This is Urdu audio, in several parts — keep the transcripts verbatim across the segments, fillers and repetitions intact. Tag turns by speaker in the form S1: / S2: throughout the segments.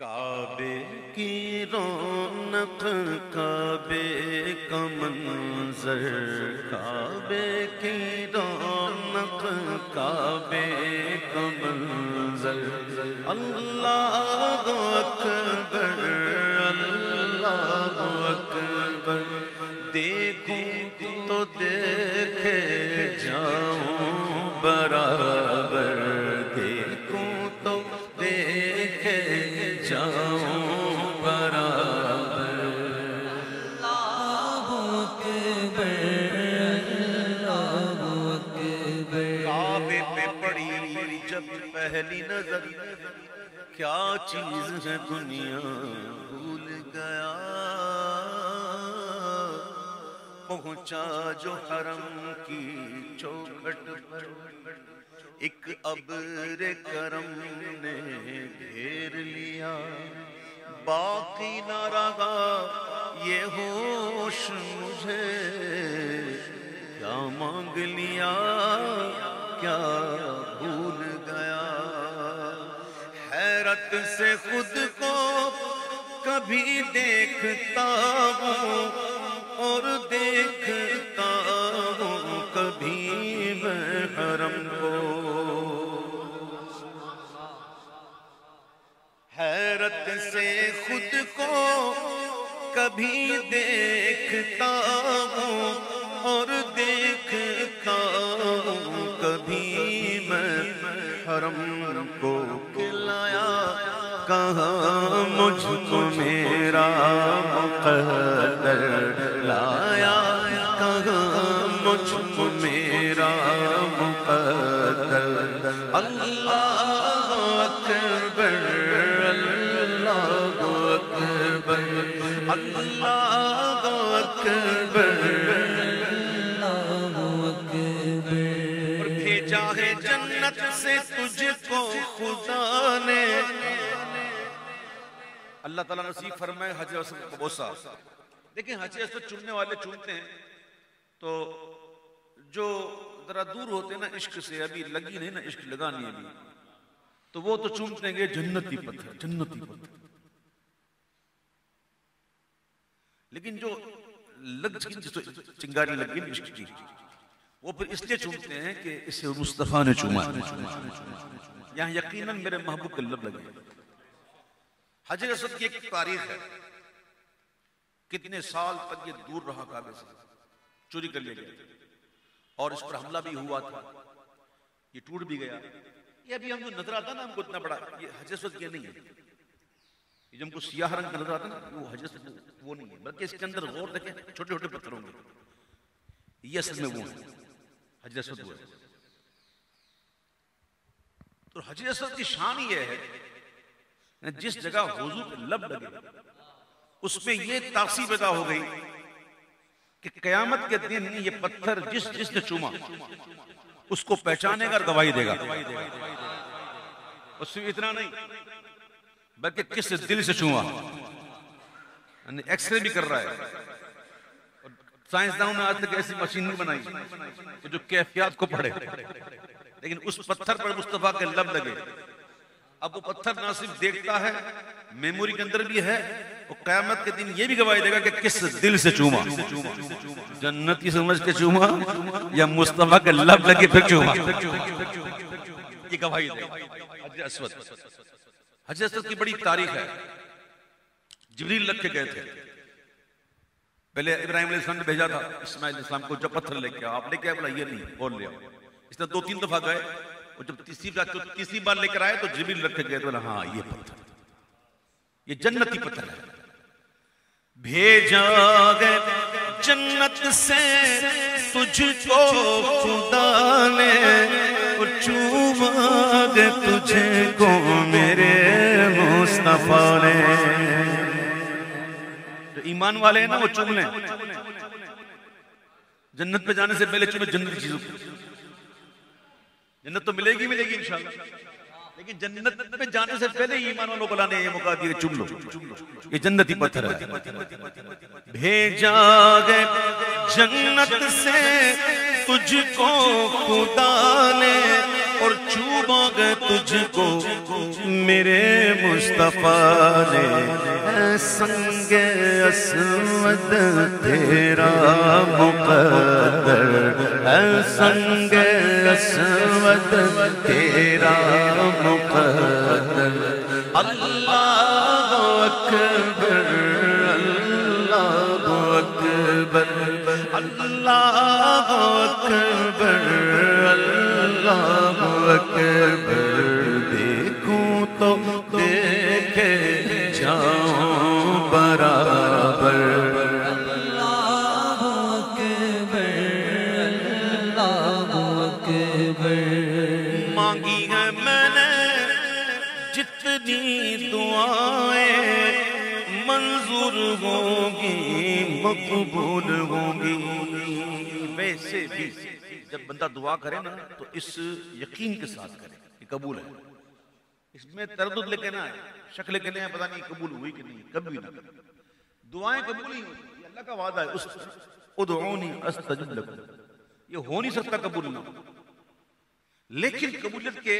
S1: کعبے کی رونق کعبے کا منظر، کعبے کی رونق کعبے کا منظر، اللہ اکبر اللہ اکبر، دیکھوں تو دیکھے جاؤں برابر، دیکھوں تو دیکھے جاؤں برابر، اللہ اکبر اللہ اکبر۔ کعبے پہ پڑی جب پہلی نظر، کیا چیز ہے دنیا بھول گیا، پہنچا جو حرم کی چوکھٹ پر، ایک ابر کرم نے گھیر لیا، باقی نہ رہا یہ ہوش مجھے، کیا مانگ لیا کیا بھول گیا، حیرت سے خود کو کبھی دیکھتا ہوں اور دیکھتا ہوں کبھی میں حرم کو، حیرت سے خود کو کبھی دیکھتا ہوں اور دیکھتا ہوں کبھی میں حرم کو، کھلایا کہاں مجھ کو میرا مقدر، لایا کہاں مجھ کو میرا مقدر، اللہ اکبر اللہ اکبر اللہ اکبر اللہ اکبر، اور بھیجا ہے جنت سے تجھ کو خدا نے، اللہ تعالیٰ نصیب فرمائے حجر اسود کا بوسہ۔ دیکھیں حجر اسود چومنے والے چومتے ہیں تو جو ذرا دور ہوتے ہیں نا عشق سے، ابھی لگی نہیں نا عشق لگا نہیں ابھی، تو وہ تو چومتے ہیں گے جنتی پتھر جنتی پتھر، لیکن جو لگ چنگاری لگی نا عشق کی، وہ پھر اس لیے چومتے ہیں کہ اسے مصطفیٰ نے چوما، یہاں یقیناً میرے محبوب کے لب لگے۔ حجر اسود کی ایک تاریخ ہے، کتنے سال تک یہ دور رہا کعبے سے، چوری کر لیا گیا اور اس پر حملہ بھی ہوا تھا، یہ ٹوٹ بھی گیا۔ یہ ابھی ہم جو نظر آتا نا ہم کو اتنا بڑا، یہ حجر اسود یہ نہیں ہے، یہ جو ہم کو سیاہ رنگ کا نظر آتا نا وہ حجر اسود وہ نہیں ہے، بلکہ اس کے اندر غور دیکھیں چھوٹے چھوٹے پتھر ہوں گے، یہ اصل میں وہ ہے حجر اسود وہ ہے۔ تو حجر اسود کی شان یہ ہے جس جگہ حضور کے لب لگے اس میں یہ تاثیر پیدا ہو گئی کہ قیامت کے دن یہ پتھر جس جس نے چوما اس کو پہچانے گا اور گواہی دے گا، اس میں اتنا نہیں بلکہ کس دل سے چوما، یعنی ایکس رے بھی کر رہا ہے، اور سائنسدانوں نے آج تک ایسی مشین نہیں بنائی کہ جو کیفیات کو پڑھے، لیکن اس پتھر پر مصطفیٰ کے لب لگے، اب وہ پتھر نہ صرف دیکھتا ہے میموری کے اندر بھی ہے، وہ قیامت کے دن یہ بھی گواہی دے گا کہ کس دل سے چوما، جنتی سمجھ کے چوما یا مصطفیٰ کے لب لگے پھر چوما، یہ گواہی دے گا۔ حجر اسود حجر اسود کی بڑی تاریخ ہے، جبریل لگ کے گئے تھے، پہلے ابراہیم علیہ السلام نے بھیجا تھا اسماعیل علیہ السلام کو جب پتھر لے کے آؤ، آپ لے کے آئے بولا یہ نہیں اور لے آؤ، اس نے دو تین دفعہ گئے، اور جب تیسری بار تیسری بار لے کر آئے تو جبریل رکھ کے گئے تو بولا ہاں یہ پتھر یہ جنتی پتھر ہے، بھیجا گئے جنت سے تجھ کو خدا نے، اور چوما گے تجھے کو میرے مصطفیٰ نے۔ جو ایمان والے ہیں نا وہ چوم لیں، جنت پہ جانے سے پہلے چومے جنتی چیزوں کو، جنت تو ملے گی ملے گی انشاءاللہ، لیکن جنت میں جانے سے پہلے ہی ایمان والوں کو لانے یہ موقع دیا چوم لو، یہ جنتی پتھر ہے۔ بھیجا گئے جنت سے تجھ کو خدا نے، اور چوما گئے تجھ کو میرے مصطفیٰ نے، اے سنگ اسود تیرا مقدر، اے سنگ اسود تیرا مقدر، اللہ اکبر اللہ اکبر اللہ اکبر اللہ اکبر، دیکھوں تو دیکھے جاؤں برابر،
S2: اللہ اکبر اللہ اکبر۔
S1: مانگی ہے میں نے جتنی دعائیں، منظور ہوں گی مقبول ہوں گی۔ ویسے بھی جب بندہ دعا کرے نا تو اس یقین کے ساتھ کرے کہ قبول ہے، اس میں تردد لے کے نہ آئے، شک لے کے نہیں پتہ نہیں قبول ہوئی کہ نہیں، کبھی نہ کرے۔ دعائیں قبول ہی ہوتی ہیں، اللہ کا وعدہ ہے، ادعونی استجب لکم، یہ ہو نہیں سکتا قبول نہ ہو، لیکن قبولیت کے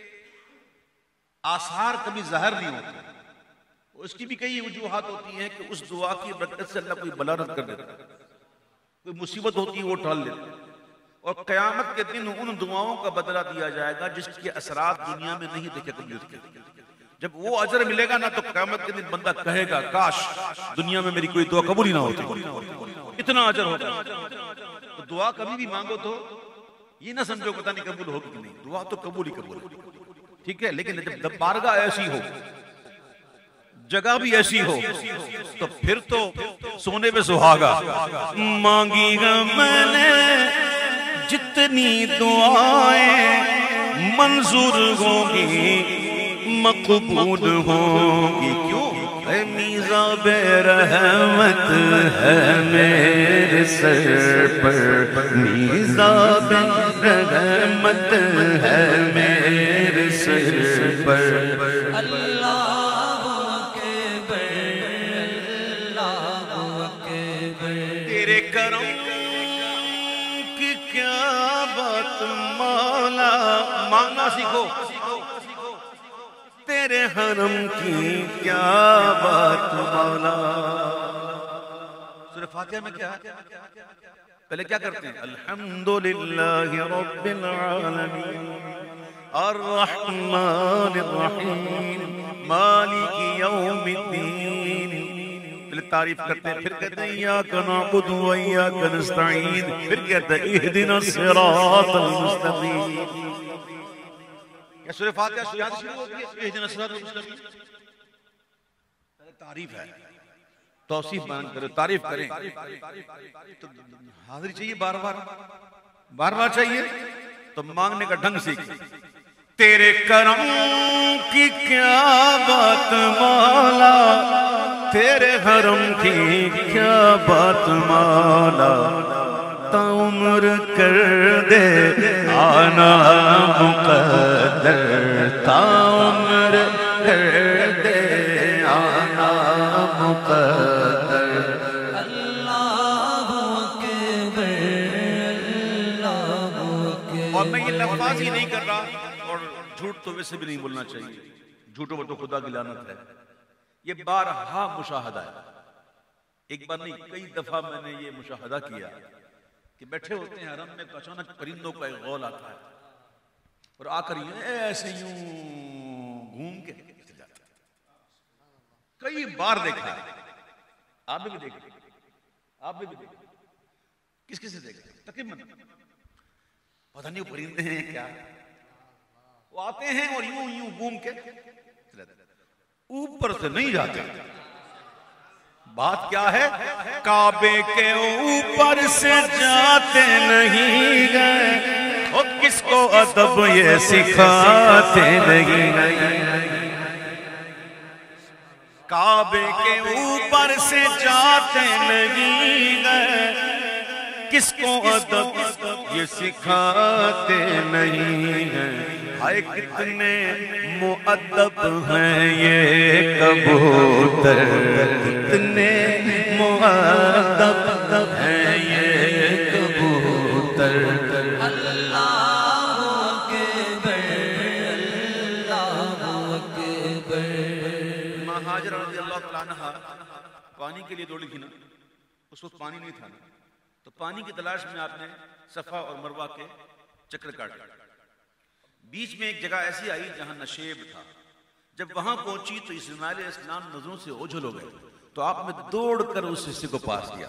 S1: آثار کبھی ظاہر نہیں ہوتے، اس کی بھی کئی وجوہات ہوتی ہیں کہ اس دعا کی برکت سے اللہ کوئی بلا رد کر دیتا ہے، کوئی مصیبت ہوتی ہے وہ ٹال لیتا ہے، اور قیامت کے دن ان دعاؤں کا بدلہ دیا جائے گا جس کے اثرات دنیا میں نہیں دیکھے قبولیت کے۔ جب وہ اجر ملے گا نا تو قیامت کے دن بندہ کہے گا کاش دنیا میں میری کوئی دعا قبول ہی نہ ہوتی، اتنا اجر ہوگا۔ تو دعا کبھی بھی مانگو تو یہ نہ سمجھو پتہ نہیں قبول ہوگی کہ نہیں، دعا تو قبول ہی قبول ہے، ٹھیک ہے، لیکن جب بارگاہ ایسی ہو، جگہ بھی ایسی ہو تو پھر تو سونے پہ سہاگا۔ مانگی گا میں نے جتنی دعائیں، منظور ہوں گی مقبول ہوں گی، کیوں؟ اے میزاب رحمت ہے میرے سر پر، میزاب رحمت ہے میرے سر پر،
S2: اللہ اکبر اللہ اکبر۔
S1: تیرے کرم کی کیا بات مولا، مانگنا سیکھو، تیرے حرم کی کیا بات مولا۔ سورہ فاتحہ میں کیا ہے؟ پہلے کیا کرتے ہیں؟ الحمدللہ رب العالمین الرحمن الرحیم مالک یوم الدین، پہلے تعریف کرتے ہیں، پھر کہتے ہیں ایاک نعبد و ایاک نستعین، پھر کہتے ہیں اہدنا الصراط المستقیم۔ کیا سورہ فاتحہ سورہ سے شروع ہوتی ہے؟ اہدنا الصراط المستقیم، پہلے تعریف ہے، توصیف بیان کریں، تعریف کریں، تو حاضری چاہیے بار بار بار بار چاہیے، تو مانگنے کا ڈھنگ سیکھ۔ تیرے کرم کی کیا بات مولا، تیرے حرم کی کیا بات مولا، تا عمر کر دے آنا مقدر، تا عمر کر دے آنا مقدر۔
S2: اللہ اکبر اللہ اکبر۔
S1: اور میں یہ لفظ ہی نہیں کر رہا، اور جھوٹ تو ویسے بھی نہیں بولنا چاہیے، جھوٹوں پر تو خدا کی لعنت ہے، یہ بارہا مشاہدہ ہے، ایک بار نہیں کئی دفعہ میں نے یہ مشاہدہ کیا کہ بیٹھے ہوتے ہیں حرم میں تو اچانک پرندوں کا ایک غول آتا ہے، اور آ کر یہ ایسے یوں گھوم کے چلے جاتا ہے، کئی بار دیکھا ہے، آپ بھی دیکھیں، آپ بھی دیکھیں، کس کس سے دیکھیں، تقریباً پتہ نہیں وہ پرندے ہیں کیا، وہ آتے ہیں اور یوں یوں گھوم کے چلے جاتے ہیں، اوپر سے نہیں جاتے۔ بات کیا ہے؟ کعبے کے اوپر سے جاتے نہیں گئے، اور کس کو ادب یہ سکھاتے نہیں گئے، کعبے کے اوپر سے جاتے نہیں گئے، کس کو ادب یہ سکھاتے نہیں ہیں۔ ہائے کتنے مؤدب ہیں یہ کبوتر، کتنے مؤدب ہیں یہ کبوتر۔
S2: اللہ اکبر
S1: ہاجرہ رضی اللہ تعالیٰ عنہ پانی کے لیے دوڑی تھی نا، اس وقت پانی نہیں تھا نا، تو پانی کی تلاش میں آپ نے صفا اور مروہ کے چکر کاٹے. بیچ میں ایک جگہ ایسی آئی جہاں نشیب تھا. جب وہاں پہنچی تو اسماعیل علیہ السلام نظروں سے اوجھل ہو گئے، تو آپ نے دوڑ کر اس حصے کو پاس کیا.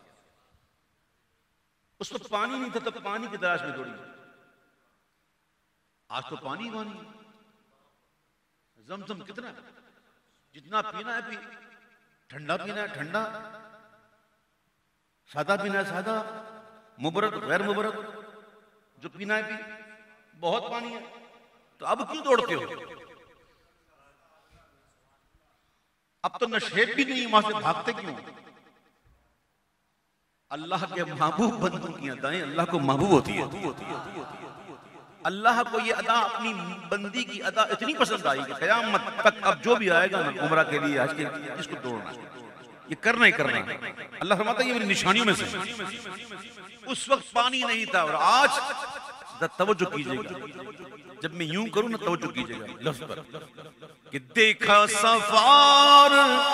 S1: اس وقت پانی نہیں تھا تو پانی کی تلاش میں دوڑی. آج تو پانی پانی زمزم کتنا ہے، جتنا پینا ہے پی، ٹھنڈا پینا ہے ٹھنڈا، سادہ پینا ہے سادہ، مبرد غیر مبرد، جو پینا ہے پی، بہت پانی ہے. تو اب کیوں دوڑتے ہو؟ اب تو نشیب بھی نہیں، وہاں سے بھاگتے کیوں؟ اللہ کے محبوب بندوں کی ادائیں اللہ کو محبوب ہوتی ہے. اللہ کو یہ ادا اپنی بندی کی ادا اتنی پسند آئی کہ قیامت تک اب جو بھی آئے گا نا عمرہ کے لیے حج کے لیے اس کو دوڑنا، یہ کرنا ہی کرنا. اللہ فرماتا ہے یہ میری نشانیوں میں سے. اس وقت پانی نہیں تھا، اور آج توجہ کیجئے گا جب میں یوں کروں نا توجہ کیجئے گا لفظ پر کہ دیکھا صفا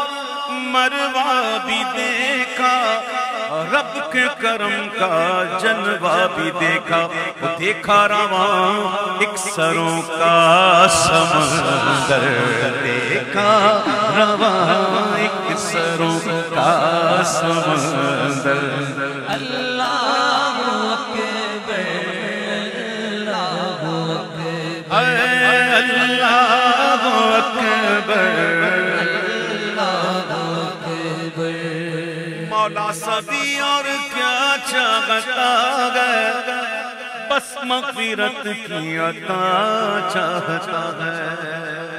S1: مروہ بھی دیکھا، رب کے کرم کا جلوہ بھی دیکھا، دیکھا رواں اکثروں کا سمندر، دیکھا رواں اکثروں کا سمندر.
S2: اللہ اکبر
S1: اللہ اکبر مولا سبھی اور کیا چاہتا ہے، بس مغفرت کی عطا چاہتا ہے.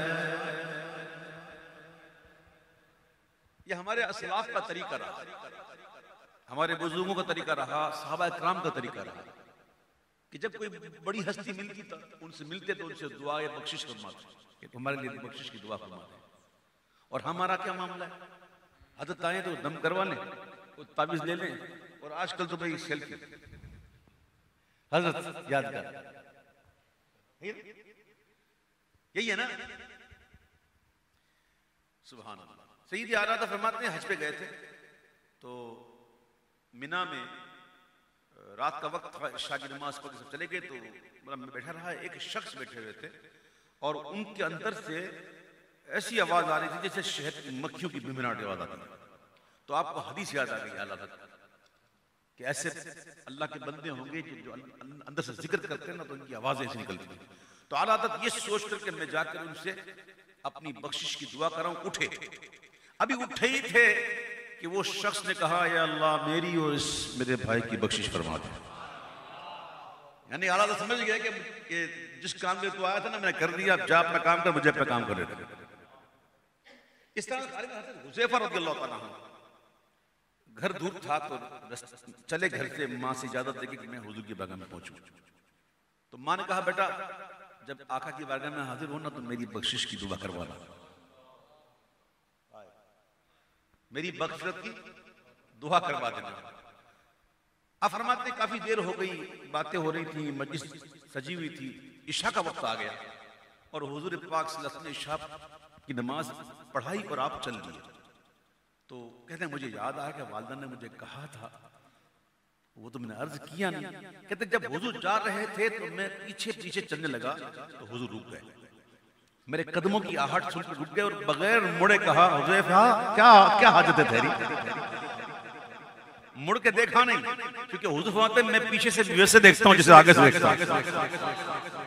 S1: یہ ہمارے اسلاف کا طریقہ رہا، ہمارے بزرگوں کا طریقہ رہا، صحابہ اکرام کا طریقہ رہا کہ جب کوئی بڑی ہستی ملتی تھا ان سے ملتے تو ان سے دعا یا بخشش فرماتے کہ تمہارے لیے بخشش کی دعا فرماتے. اور ہمارا کیا معاملہ ہے؟ حضرت آئیں تو دم کروا لیں، تعویذ لے لیں، اور آج کل تو بھائی سیلفی. حضرت یاد کر یہی ہے نا. سبحان اللہ. سیدی اعلیٰ فرماتے ہیں حج پہ گئے تھے تو مینا میں رات کا وقت تھا، عشاء کی نماز پڑھ کے سب چلے گئے تو میں بیٹھا رہا. ایک شخص بیٹھے ہوئے تھے اور ان کے اندر سے ایسی آواز آ رہی تھی جیسے شہد کی مکھیوں کی بھنبھناہٹ آواز آتی ہے. تو آپ کو حدیث یاد آ گئی اعلیٰ کہ ایسے اللہ کے بندے ہوں گے جو اندر سے ذکر کرتے ہیں نا تو ان کی آوازیں ایسی نکلتی ہیں. تو اعلیٰ یہ سوچ کر کے میں جا کر ان سے اپنی بخشش کی دعا کر رہا ہوں. اٹھے ابھی اٹھے ہی تھے کہ وہ شخص نے کہا یا اللہ میری اور اس میرے بھائی کی بخشش فرما دے. یعنی اعلیٰ سمجھ گیا کہ جس کام میں تو آیا تھا نا میں نے کر دیا، اب جا اپنا کام کر، مجھے اپنا کام کر رہے تھے. اس طرح حذیفہ رضی اللہ تعالیٰ عنہ گھر دور تھا تو چلے گھر سے ماں سے اجازت دے کہ میں حضور کی بارگاہ میں پہنچوں. تو ماں نے کہا بیٹا جب آقا کی بارگاہ میں حاضر ہونا تو میری بخشش کی دعا کروانا، میری بخشت کی دعا کروا دینا. اب فرماتے کافی دیر ہو گئی، باتیں ہو رہی تھیں، مجلس سجی ہوئی تھی، عشاء کا وقت آ گیا اور حضور پاک صلی اللہ علیہ وسلم نے عشاء کی نماز پڑھائی اور آپ چل دیے. تو کہتے ہیں مجھے یاد آیا کہ والدہ نے مجھے کہا تھا، وہ تو میں نے عرض کیا نہیں. کہتے جب حضور جا رہے تھے تو میں پیچھے پیچھے چلنے لگا تو حضور رک گئے، میرے قدموں کی آہٹ سن کر رک گئے اور بغیر مڑے کہا حذیفہ کیا کیا حاجت ہے تیری؟ مڑ کے دیکھا نہیں کیونکہ حضور فرماتے ہیں میں پیچھے سے ویسے دیکھتا ہوں جسے آگے سے دیکھتا ہوں.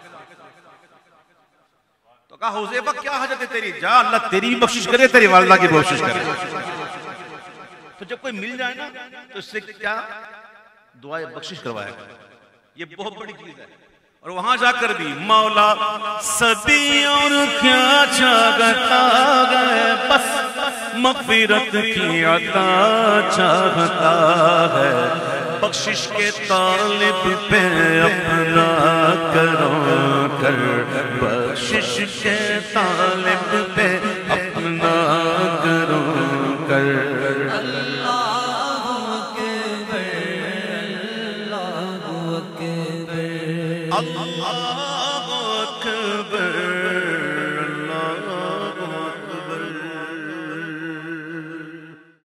S1: تو کہا حذیفہ کیا حاجت ہے تیری؟ جا اللہ تیری بھی بخشش کرے، تیری والدہ کی بخشش کرے. تو جب کوئی مل جائے نا تو اس سے کیا دعائے بخشش کروائے گا، یہ بہت بڑی چیز ہے. اور وہاں جا کر بھی مولا سبھی اور کیا چاہتا ہے، بس مغفرت کی عطا چاہتا ہے. بخشش کے طالب پہ اپنا کرو کر، بخشش کے طالب پہ